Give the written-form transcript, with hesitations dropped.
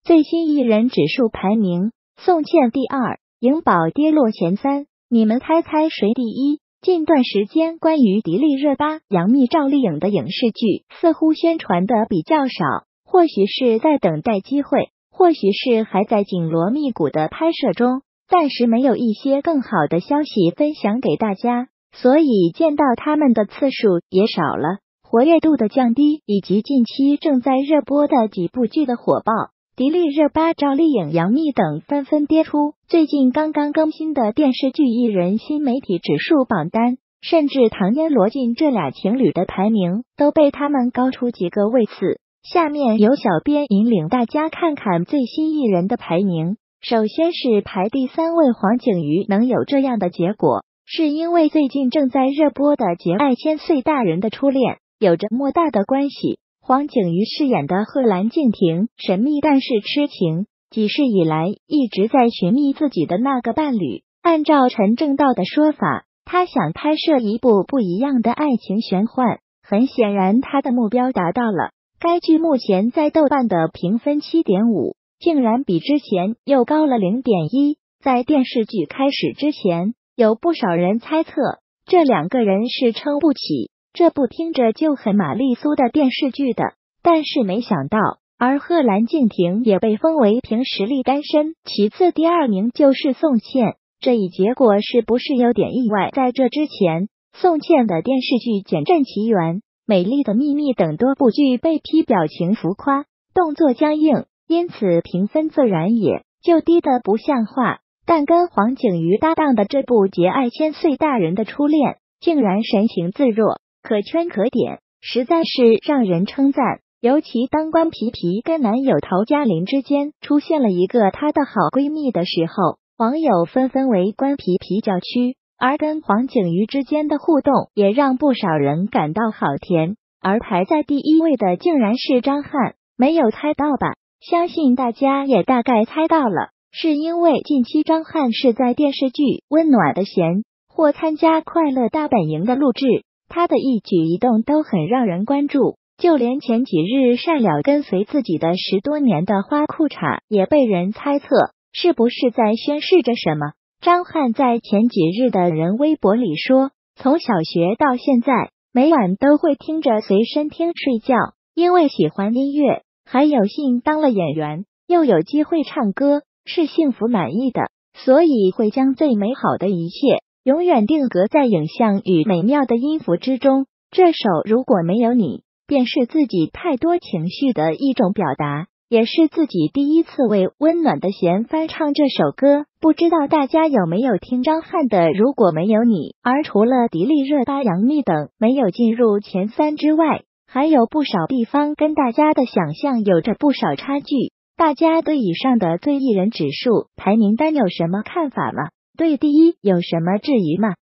最新艺人指数排名，宋茜第2，颖宝跌落前3，你们猜猜谁第1？近段时间关于迪丽热巴、杨幂、赵丽颖的影视剧似乎宣传的比较少，或许是在等待机会，或许是还在紧锣密鼓的拍摄中，暂时没有一些更好的消息分享给大家，所以见到他们的次数也少了，活跃度的降低，以及近期正在热播的几部剧的火爆，迪丽热巴、赵丽颖、杨幂等纷纷跌出最近刚刚更新的电视剧艺人新媒体指数榜单，甚至唐嫣、罗晋这俩情侣的排名都被他们高出几个位次。下面由小编引领大家看看最新艺人的排名。首先是排第3位黄景瑜，能有这样的结果，是因为最近正在热播的《节爱千岁大人的初恋》有着莫大的关系。黄景瑜饰演的贺兰敬亭神秘但是痴情，几世以来一直在寻觅自己的那个伴侣。按照陈正道的说法，他想拍摄一部不一样的爱情玄幻，很显然他的目标达到了。该剧目前在豆瓣的评分 7.5， 竟然比之前又高了 0.1。 在电视剧开始之前，有不少人猜测这2个人是撑不起这部听着就很玛丽苏的电视剧的，但是没想到，而贺兰敬亭也被封为凭实力单身，其次第2名就是宋茜，这一结果是不是有点意外？在这之前，宋茜的电视剧《减震奇缘》、《美丽的秘密》等多部剧被批表情浮夸、动作僵硬，因此评分自然也就低得不像话。但跟黄景瑜搭档的这部《节爱千岁大人的初恋》竟然神情自若，可圈可点，实在是让人称赞。尤其当关皮皮跟男友陶嘉林之间出现了一个她的好闺蜜的时候，网友纷纷为关皮皮叫屈，而跟黄景瑜之间的互动也让不少人感到好甜。而排在第1位的竟然是张翰，没有猜到吧？相信大家也大概猜到了，是因为近期张翰是在电视剧《温暖的弦》或参加《快乐大本营》的录制，他的一举一动都很让人关注，就连前几日晒了跟随自己的10多年的花裤衩也被人猜测是不是在宣示着什么。张翰在前几日的人微博里说，从小学到现在，每晚都会听着随身听睡觉，因为喜欢音乐，还有幸当了演员，又有机会唱歌，是幸福满意的，所以会将最美好的一切永远定格在影像与美妙的音符之中。这首如果没有你，便是自己太多情绪的一种表达，也是自己第一次为温暖的弦翻唱这首歌。不知道大家有没有听张翰的如果没有你？而除了迪丽热巴、杨幂等没有进入前3之外，还有不少地方跟大家的想象有着不少差距。大家对以上的最艺人指数排名单有什么看法吗？对第1有什么质疑吗？